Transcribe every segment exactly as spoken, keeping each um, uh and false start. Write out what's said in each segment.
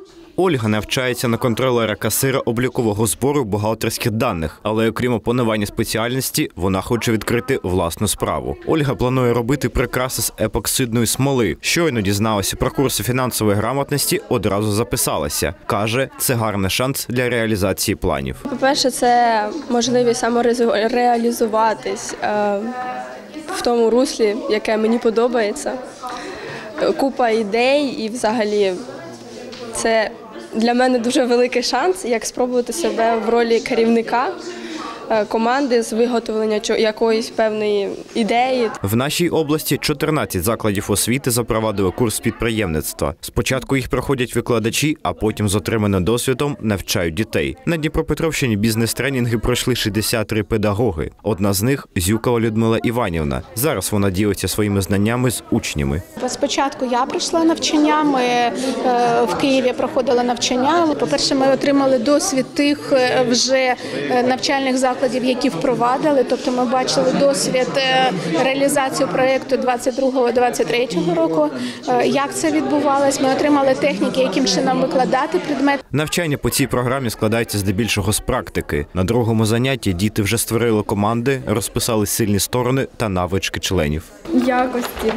Ольга навчається на контролера-касира облікового збору бухгалтерських даних, але окрім опанування спеціальності, вона хоче відкрити власну справу. Ольга планує робити прикраси з епоксидної смоли. Щойно дізналася про курси фінансової грамотності, одразу записалася. Каже, це гарний шанс для реалізації планів. По-перше, це можливість самореалізуватись в тому руслі, яке мені подобається. Купа ідей і взагалі це для мене дуже великий шанс, як спробувати себе в ролі керівника команди з виготовлення якоїсь певної ідеї. В нашій області чотирнадцять закладів освіти запровадили курс підприємництва. Спочатку їх проходять викладачі, а потім з отриманим досвідом навчають дітей. На Дніпропетровщині бізнес-тренінги пройшли шістдесят три педагоги. Одна з них – Зюкова Людмила Іванівна. Зараз вона ділиться своїми знаннями з учнями. Спочатку я пройшла навчання, ми в Києві проходили навчання. По-перше, ми отримали досвід тих вже навчальних закладів, які впровадили, тобто ми бачили досвід реалізації проєкту двадцять другого - двадцять третього року, як це відбувалось. Ми отримали техніки, яким чином викладати предмет. Навчання по цій програмі складається здебільшого з практики. На другому занятті діти вже створили команди, розписали сильні сторони та навички членів. Якості.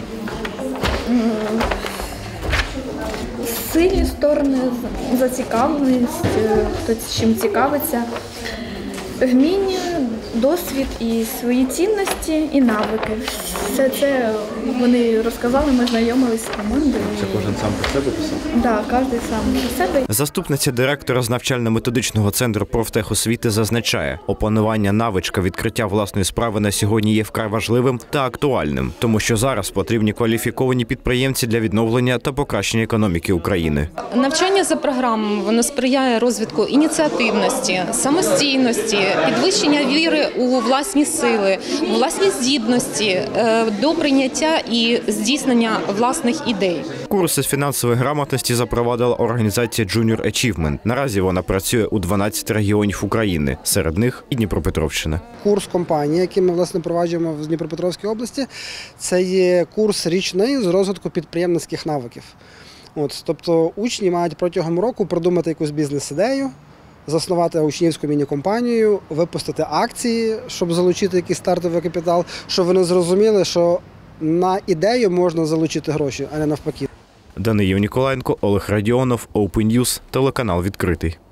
Сильні сторони, зацікавленість, хто чим цікавиться. Вміння, досвід і свої цінності, і навики. Все це вони розказали, ми знайомилися з командою. Це кожен сам про себе писав? Так, кожен сам про себе. Заступниця директора з навчально-методичного центру профтехосвіти зазначає, опанування навичка відкриття власної справи на сьогодні є вкрай важливим та актуальним, тому що зараз потрібні кваліфіковані підприємці для відновлення та покращення економіки України. Навчання за програмою, воно сприяє розвитку ініціативності, самостійності, підвищення віри у власні сили, власні здібності, до прийняття і здійснення власних ідей. Курси з фінансової грамотності запровадила організація Junior Achievement. Наразі вона працює у дванадцяти регіонів України, серед них і Дніпропетровщина. Курс компанії, який ми власне проваджуємо в Дніпропетровській області, це є курс річний з розвитку підприємницьких навиків. От, тобто учні мають протягом року продумати якусь бізнес-ідею, заснувати учнівську міні-компанію, випустити акції, щоб залучити якийсь стартовий капітал, щоб вони зрозуміли, що на ідею можна залучити гроші, а не навпаки. Даниїл Ніколаєнко, Олег Радіонов, Open News, телеканал «Відкритий».